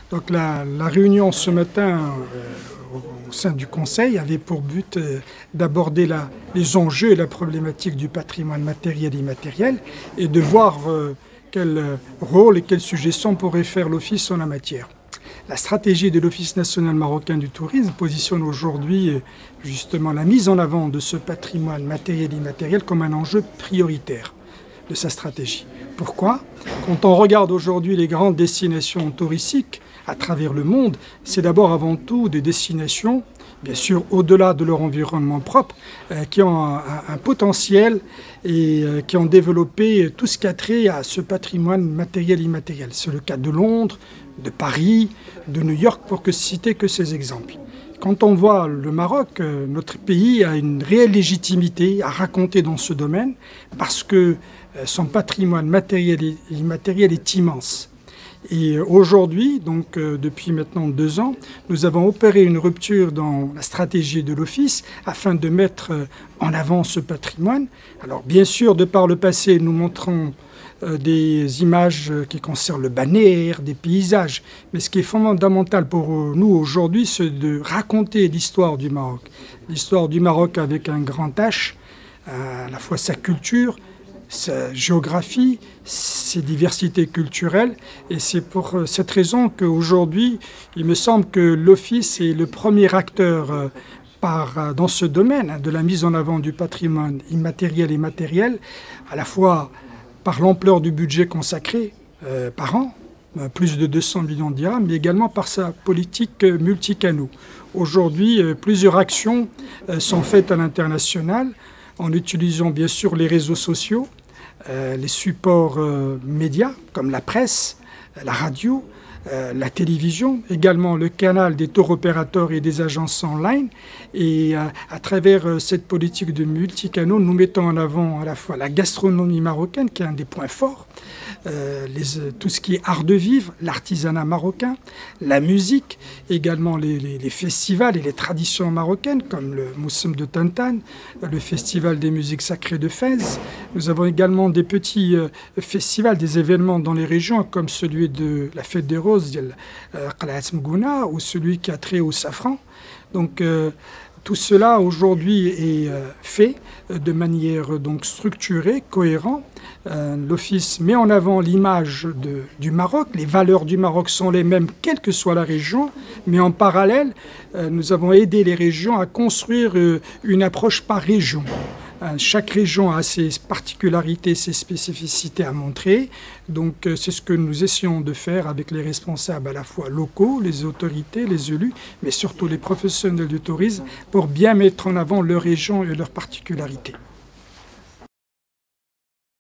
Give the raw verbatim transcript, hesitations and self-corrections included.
Donc la, la réunion ce matin euh, au, au sein du Conseil avait pour but euh, d'aborder les enjeux et la problématique du patrimoine matériel et immatériel et de voir euh, quel rôle et quelles suggestions pourrait faire l'Office en la matière. La stratégie de l'Office national marocain du tourisme positionne aujourd'hui justement la mise en avant de ce patrimoine matériel et immatériel comme un enjeu prioritaire de sa stratégie. Pourquoi? Quand on regarde aujourd'hui les grandes destinations touristiques à travers le monde, c'est d'abord avant tout des destinations, bien sûr au-delà de leur environnement propre, euh, qui ont un, un potentiel et euh, qui ont développé tout ce qui a trait à ce patrimoine matériel et immatériel. C'est le cas de Londres, de Paris, de New York, pour que citer que ces exemples. Quand on voit le Maroc, euh, notre pays a une réelle légitimité à raconter dans ce domaine parce que euh, son patrimoine matériel et immatériel est immense. Et aujourd'hui, donc euh, depuis maintenant deux ans, nous avons opéré une rupture dans la stratégie de l'Office afin de mettre euh, en avant ce patrimoine. Alors bien sûr, de par le passé, nous montrons euh, des images qui concernent le balnéaire, des paysages. Mais ce qui est fondamental pour nous aujourd'hui, c'est de raconter l'histoire du Maroc. L'histoire du Maroc avec un grand H, à la fois sa culture, sa géographie, ses diversités culturelles. Et c'est pour cette raison qu'aujourd'hui, il me semble que l'Office est le premier acteur par, dans ce domaine de la mise en avant du patrimoine immatériel et matériel, à la fois par l'ampleur du budget consacré euh, par an, plus de deux cents millions de dirhams, mais également par sa politique multicanaux. Aujourd'hui, plusieurs actions sont faites à l'international, en utilisant bien sûr les réseaux sociaux, euh, les supports euh, médias comme la presse, la radio, euh, la télévision, également le canal des tour opérateurs et des agences online. Et euh, à travers euh, cette politique de multicanaux, nous mettons en avant à la fois la gastronomie marocaine, qui est un des points forts, Euh, les, euh, tout ce qui est art de vivre, l'artisanat marocain, la musique, également les, les, les festivals et les traditions marocaines comme le Moussem de Tantan, le festival des musiques sacrées de Fès. Nous avons également des petits euh, festivals, des événements dans les régions comme celui de la fête des roses, euh, Qalaat Mgouna, ou celui qui a trait au safran. Donc euh, tout cela aujourd'hui est euh, fait de manière donc structurée, cohérente. Euh, L'Office met en avant l'image du Maroc. Les valeurs du Maroc sont les mêmes, quelle que soit la région. Mais en parallèle, euh, nous avons aidé les régions à construire euh, une approche par région. Euh, chaque région a ses particularités, ses spécificités à montrer. Donc euh, c'est ce que nous essayons de faire avec les responsables à la fois locaux, les autorités, les élus, mais surtout les professionnels du tourisme, pour bien mettre en avant leur région et leurs particularités.